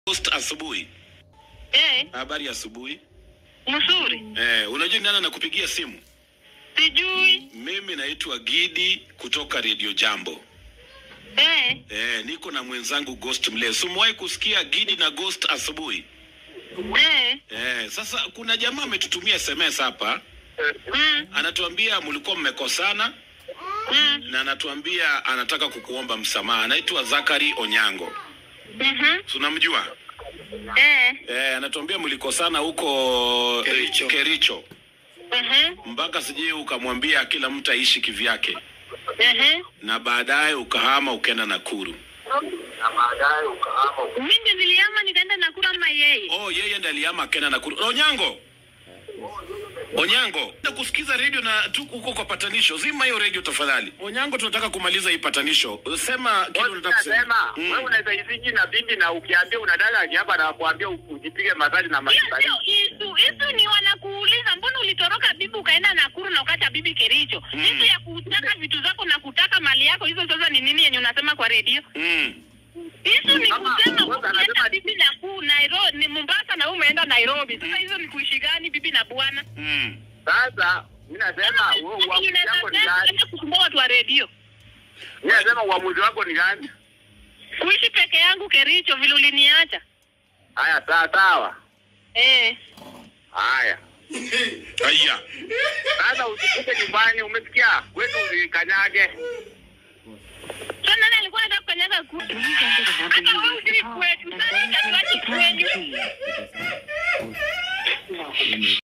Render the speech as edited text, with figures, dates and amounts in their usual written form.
Gost asubui. Habari ya asubuhi. Mzuri. Unajua nani anakupigia simu? Sijui. Mimi naitwa Gidi kutoka Radio Jambo. Niko na mwenzangu Gost mle. Umewahi kusikia Gidi na Gost asubuhi? Sasa kuna jamaa ametutumia SMS hapa. Anatuambia mlikuwa mmekosana. Na anatuambia anataka kukuomba msamaha. Anaitwa Zakari Onyango. Unamjua? Anatuambia mlikosana huko Kericho. Mpaka sije ukamwambia kila mtu aishi kivyake. Na baadaye ukahama ukaenda Nakuru. Mimi nilihama nikaenda Nakuru ama yeye? Yeye ndiye alihama akaenda Nakuru. Onyango, nakusikiza radio na tuko huko kwa patanisho. Zima hiyo radio tafadhali. Onyango, tunataka kumaliza hii patanisho. Sema kile unataka kusema. Wewe unaweza isiji na bibi na ukiambia unadala hapa na kuambia ujipige madhari na mashtaka. Hizo ni wanakuuliza mbona ulitoroka bibi ukaenda Nakuru na ukaacha bibi Kericho. Hizo ya kutaka vitu zako na kutaka mali yako, hizo sasa ni nini yenye unasema kwa radio? Hizo ni kusema ukienda bibi Nakuru Nairobi ni Mombasa na umeenda Nairobi. Sasa hizo ni kuishi gani bibi na bwana? Sasa mimi nasema wewe uamuzi wako ni gani? Kusumbua watu wa radio. Mimi nasema uamuzi wako ni gani? Kuishi peke yangu Kericho vile uliniacha. Haya sawa. Haya. Sasa usipite nyumbani, umesikia? Kwetu usikanyage. Nani alikuwa anataka kukanyaga kutu? Hata wewe usiri kwetu. Sasa tuache kwenyu.